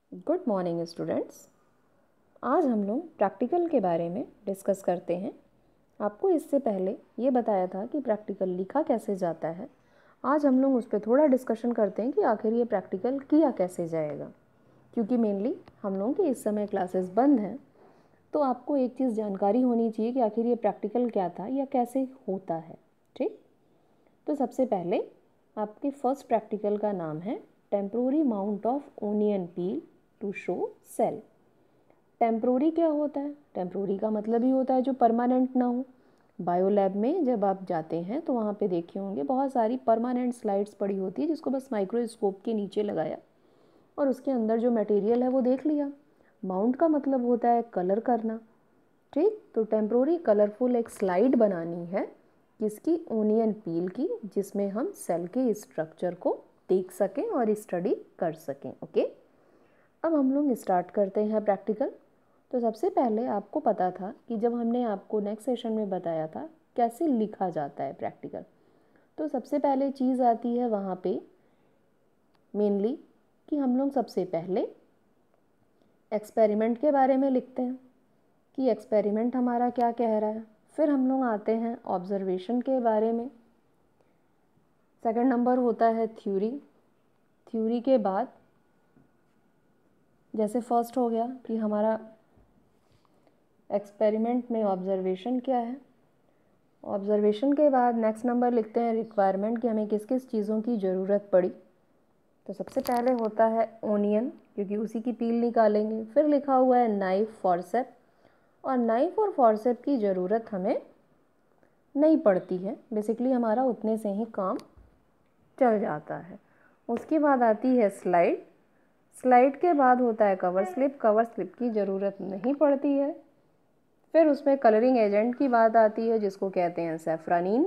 Good morning students. आज हम लोग प्रैक्टिकल के बारे में डिस्कस करते हैं। आपको इससे पहले ये बताया था कि प्रैक्टिकल लिखा कैसे जाता है। आज हम लोग उस पर थोड़ा डिस्कशन करते हैं कि आखिर ये प्रैक्टिकल किया कैसे जाएगा, क्योंकि मेनली हम लोगों की इस समय क्लासेस बंद हैं। तो आपको एक चीज़ जानकारी होनी चाहिए कि आखिर ये प्रैक्टिकल क्या था या कैसे होता है। ठीक, तो सबसे पहले आपके फर्स्ट प्रैक्टिकल का नाम है temporary mount of onion peel to show cell. Temporary क्या होता है? टेम्प्रोरी का मतलब ही होता है जो परमानेंट ना हो। बायो लैब में जब आप जाते हैं तो वहाँ पे देखे होंगे बहुत सारी परमानेंट स्लाइड्स पड़ी होती है, जिसको बस माइक्रोस्कोप के नीचे लगाया और उसके अंदर जो मटेरियल है वो देख लिया। माउंट का मतलब होता है कलर करना। ठीक, तो टेम्प्रोरी कलरफुल एक स्लाइड बनानी है किसकी? ओनियन पील की, जिसमें हम सेल के स्ट्रक्चर को देख सकें और स्टडी कर सकें। ओके, अब हम लोग स्टार्ट करते हैं प्रैक्टिकल। तो सबसे पहले आपको पता था कि जब हमने आपको नेक्स्ट सेशन में बताया था कैसे लिखा जाता है प्रैक्टिकल, तो सबसे पहले चीज़ आती है वहाँ पे मेनली कि हम लोग सबसे पहले एक्सपेरिमेंट के बारे में लिखते हैं कि एक्सपेरिमेंट हमारा क्या कह रहा है। फिर हम लोग आते हैं ऑब्जर्वेशन के बारे में। सेकंड नंबर होता है थ्योरी। थ्योरी के बाद जैसे फर्स्ट हो गया कि हमारा एक्सपेरिमेंट में ऑब्जर्वेशन क्या है। ऑब्जर्वेशन के बाद नेक्स्ट नंबर लिखते हैं रिक्वायरमेंट कि हमें किस किस चीज़ों की ज़रूरत पड़ी। तो सबसे पहले होता है ओनियन, क्योंकि उसी की पील निकालेंगे। फिर लिखा हुआ है नाइफ, फॉरसेप, और नाइफ और फॉरसेप की ज़रूरत हमें नहीं पड़ती है, बेसिकली हमारा उतने से ही काम चल जाता है। उसके बाद आती है स्लाइड। स्लाइड के बाद होता है कवर स्लिप। कवर स्लिप की ज़रूरत नहीं पड़ती है। फिर उसमें कलरिंग एजेंट की बात आती है, जिसको कहते हैं सेफ्रानीन।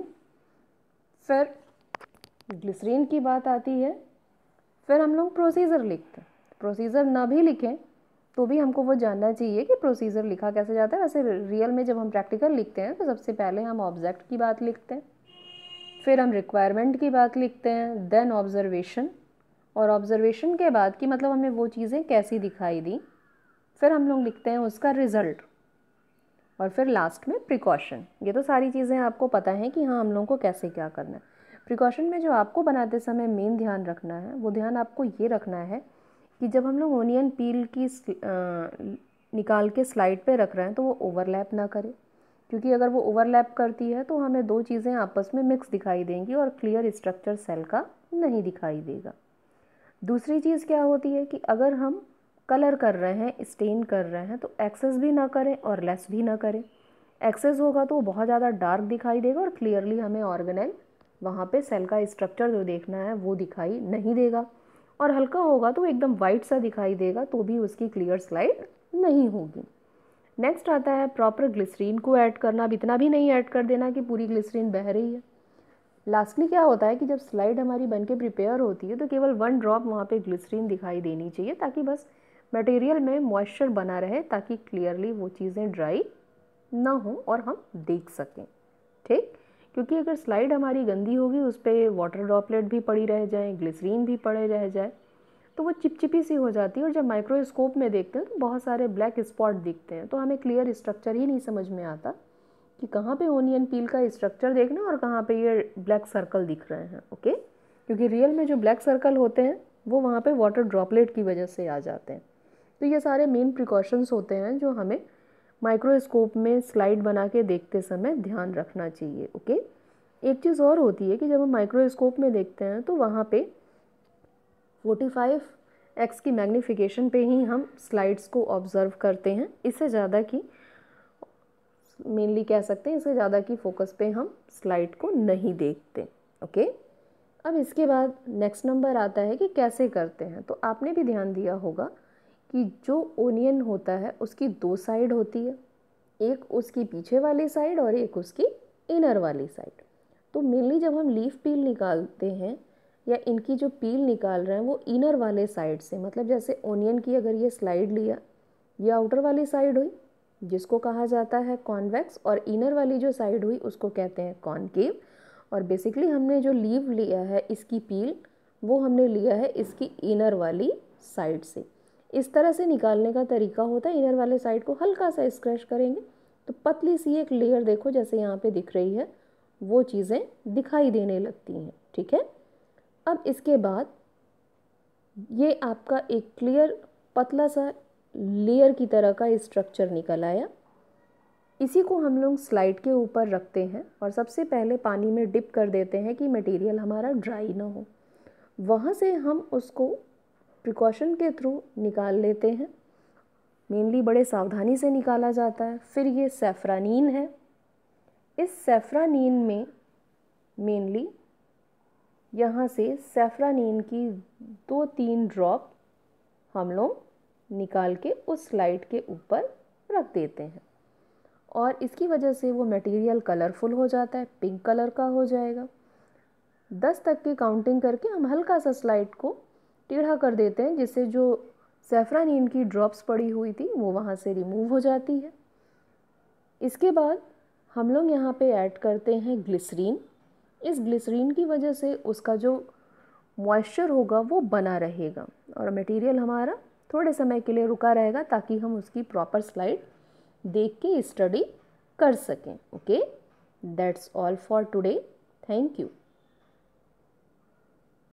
फिर ग्लिसरीन की बात आती है। फिर हम लोग प्रोसीजर लिखते हैं। प्रोसीजर ना भी लिखें तो भी हमको वो जानना चाहिए कि प्रोसीजर लिखा कैसे जाता है। वैसे रियल में जब हम प्रैक्टिकल लिखते हैं तो सबसे पहले हम ऑब्जेक्ट की बात लिखते हैं, फिर हम रिक्वायरमेंट की बात लिखते हैं, देन ऑब्जर्वेशन, और ऑब्जर्वेशन के बाद कि मतलब हमें वो चीज़ें कैसी दिखाई दी, फिर हम लोग लिखते हैं उसका रिज़ल्ट, और फिर लास्ट में प्रिकॉशन। ये तो सारी चीज़ें आपको पता है कि हाँ हम लोगों को कैसे क्या करना है। प्रिकॉशन में जो आपको बनाते समय मेन ध्यान रखना है, वो ध्यान आपको ये रखना है कि जब हम लोग ओनियन पील की निकाल के स्लाइड पे रख रहे हैं तो वो ओवरलैप ना करे, क्योंकि अगर वो ओवरलैप करती है तो हमें दो चीज़ें आपस में मिक्स दिखाई देंगी और क्लियर स्ट्रक्चर सेल का नहीं दिखाई देगा। दूसरी चीज़ क्या होती है कि अगर हम कलर कर रहे हैं, स्टेन कर रहे हैं, तो एक्सेस भी ना करें और लेस भी ना करें। एक्सेस होगा तो वो बहुत ज़्यादा डार्क दिखाई देगा और क्लियरली हमें ऑर्गेनेल वहाँ पे सेल का स्ट्रक्चर जो देखना है वो दिखाई नहीं देगा। और हल्का होगा तो एकदम वाइट सा दिखाई देगा, तो भी उसकी क्लियर स्लाइड नहीं होगी। नेक्स्ट आता है प्रॉपर ग्लिसरीन को ऐड करना। अब इतना भी नहीं ऐड कर देना कि पूरी ग्लिसरीन बह रही है। लास्टली क्या होता है कि जब स्लाइड हमारी बनके प्रिपेयर होती है तो केवल 1 ड्रॉप वहाँ पे ग्लिसरीन दिखाई देनी चाहिए, ताकि बस मटेरियल में मॉइस्चर बना रहे, ताकि क्लियरली वो चीज़ें ड्राई ना हो और हम देख सकें। ठीक, क्योंकि अगर स्लाइड हमारी गंदी होगी, उस पर वाटर ड्रॉपलेट भी पड़ी रह जाए, ग्लिसरीन भी पड़े रह जाए, तो वो चिपचिपी सी हो जाती है और जब माइक्रोस्कोप में देखते हैं तो बहुत सारे ब्लैक स्पॉट दिखते हैं, तो हमें क्लियर स्ट्रक्चर ही नहीं समझ में आता कि कहाँ पे ओनियन पील का स्ट्रक्चर देखना और कहाँ पे ये ब्लैक सर्कल दिख रहे हैं। ओके, क्योंकि रियल में जो ब्लैक सर्कल होते हैं वो वहाँ पे वाटर ड्रॉपलेट की वजह से आ जाते हैं। तो ये सारे मेन प्रिकॉशंस होते हैं जो हमें माइक्रोस्कोप में स्लाइड बना के देखते समय ध्यान रखना चाहिए। ओके, एक चीज़ और होती है कि जब हम माइक्रोस्कोप में देखते हैं तो वहाँ पे 45x की मैग्नीफिकेशन पे ही हम स्लाइड्स को ऑब्ज़र्व करते हैं। इससे ज़्यादा की मेनली कह सकते हैं, इससे ज़्यादा की फोकस पे हम स्लाइड को नहीं देखते। ओके, अब इसके बाद नेक्स्ट नंबर आता है कि कैसे करते हैं। तो आपने भी ध्यान दिया होगा कि जो ओनियन होता है उसकी 2 साइड होती है, एक उसकी पीछे वाली साइड और एक उसकी इनर वाली साइड। तो मेनली जब हम लीफ पील निकालते हैं या इनकी जो पील निकाल रहे हैं वो इनर वाले साइड से, मतलब जैसे ओनियन की अगर ये स्लाइड लिया, ये आउटर वाली साइड हुई जिसको कहा जाता है कॉन्वेक्स, और इनर वाली जो साइड हुई उसको कहते हैं कॉनकेव। और बेसिकली हमने जो लीव लिया है इसकी पील, वो हमने लिया है इसकी इनर वाली साइड से। इस तरह से निकालने का तरीका होता है। इनर वाले साइड को हल्का सा स्क्रैच करेंगे तो पतली सी एक लेयर, देखो जैसे यहाँ पे दिख रही है, वो चीज़ें दिखाई देने लगती हैं। ठीक है, अब इसके बाद ये आपका एक क्लियर पतला सा लेयर की तरह का स्ट्रक्चर निकल आया। इसी को हम लोग स्लाइड के ऊपर रखते हैं और सबसे पहले पानी में डिप कर देते हैं कि मटेरियल हमारा ड्राई ना हो। वहाँ से हम उसको प्रिकॉशन के थ्रू निकाल लेते हैं। मेनली बड़े सावधानी से निकाला जाता है। फिर ये सैफरानीन है। इस सैफरानीन में मेनली यहाँ से सैफरानीन की 2-3 ड्रॉप हम लोग निकाल के उस स्लाइड के ऊपर रख देते हैं और इसकी वजह से वो मटेरियल कलरफुल हो जाता है, पिंक कलर का हो जाएगा। 10 तक की काउंटिंग करके हम हल्का सा स्लाइड को टेढ़ा कर देते हैं, जिससे जो सैफरानीन की ड्रॉप्स पड़ी हुई थी वो वहाँ से रिमूव हो जाती है। इसके बाद हम लोग यहाँ पे ऐड करते हैं ग्लिसरीन। इस ग्लिसरीन की वजह से उसका जो मॉइस्चर होगा वो बना रहेगा और मटेरियल हमारा थोड़े समय के लिए रुका रहेगा ताकि हम उसकी प्रॉपर स्लाइड देख के स्टडी कर सकें। Okay, that's all for today. Thank you.